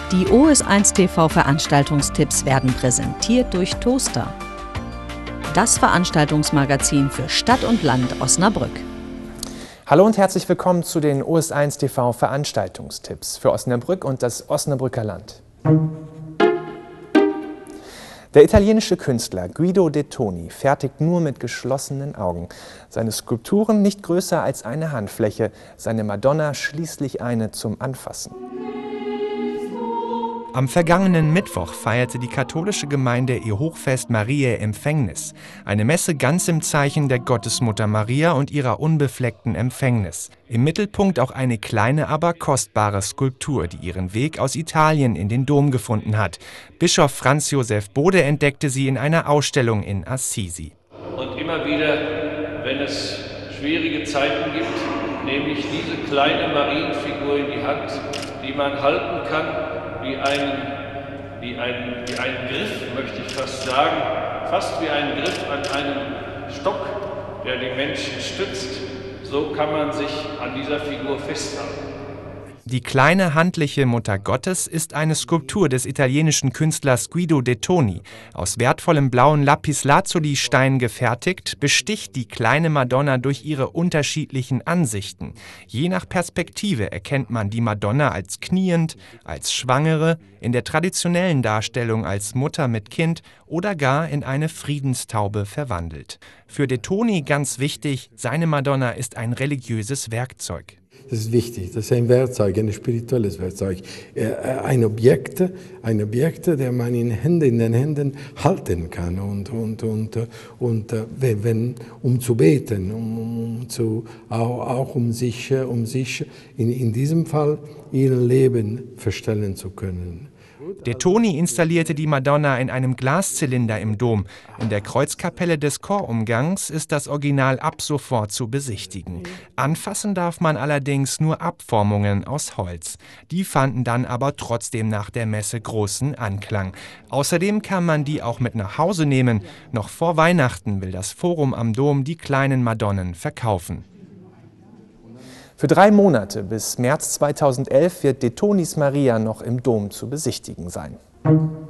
Die OS1 TV Veranstaltungstipps werden präsentiert durch Toaster, das Veranstaltungsmagazin für Stadt und Land Osnabrück. Hallo und herzlich willkommen zu den OS1 TV Veranstaltungstipps für Osnabrück und das Osnabrücker Land. Der italienische Künstler Guido De Toni fertigt nur mit geschlossenen Augen. Seine Skulpturen nicht größer als eine Handfläche, seine Madonna schließlich eine zum Anfassen. Am vergangenen Mittwoch feierte die katholische Gemeinde ihr Hochfest Mariä Empfängnis. Eine Messe ganz im Zeichen der Gottesmutter Maria und ihrer unbefleckten Empfängnis. Im Mittelpunkt auch eine kleine, aber kostbare Skulptur, die ihren Weg aus Italien in den Dom gefunden hat. Bischof Franz Josef Bode entdeckte sie in einer Ausstellung in Assisi. Und immer wieder, wenn es schwierige Zeiten gibt, nehme ich diese kleine Marienfigur in die Hand, die man halten kann, wie einen Griff, möchte ich fast sagen, fast wie ein Griff an einem Stock, der den Menschen stützt. So kann man sich an dieser Figur festhalten. Die kleine handliche Mutter Gottes ist eine Skulptur des italienischen Künstlers Guido De Toni. Aus wertvollem blauen Lapislazuli-Stein gefertigt, besticht die kleine Madonna durch ihre unterschiedlichen Ansichten. Je nach Perspektive erkennt man die Madonna als kniend, als Schwangere, in der traditionellen Darstellung als Mutter mit Kind oder gar in eine Friedenstaube verwandelt. Für De Toni ganz wichtig, seine Madonna ist ein religiöses Werkzeug. Das ist wichtig, das ist ein Werkzeug, ein spirituelles Werkzeug, ein Objekt, der man in den Händen halten kann um zu beten, auch um sich in diesem Fall ihr Leben verstellen zu können. De Toni installierte die Madonna in einem Glaszylinder im Dom. In der Kreuzkapelle des Chorumgangs ist das Original ab sofort zu besichtigen. Anfassen darf man allerdings nur Abformungen aus Holz. Die fanden dann aber trotzdem nach der Messe großen Anklang. Außerdem kann man die auch mit nach Hause nehmen. Noch vor Weihnachten will das Forum am Dom die kleinen Madonnen verkaufen. Für 3 Monate bis März 2011 wird De Tonis Maria noch im Dom zu besichtigen sein.